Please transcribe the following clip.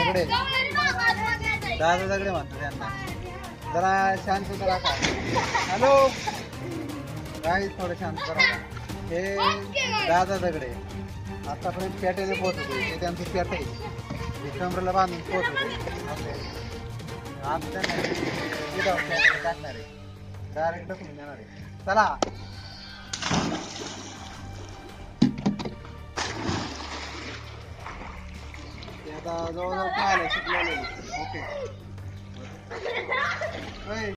दगडे दादा दगडे म्हणतो त्यांना. जरा शांत राहा. हॅलो गाईज, थोडं शांत करा. हे दादा दगडे आतापर्यंत पेटेने पोहोचवते. ते त्यांची पेट आहे, कमरेला बांधून पोहोचवते. आता त्यांना टाकणार आहे, डायरेक्ट ढकलून देणार आहे. चला ते आता जवळजवळ पाहायला शिकलेले. ओके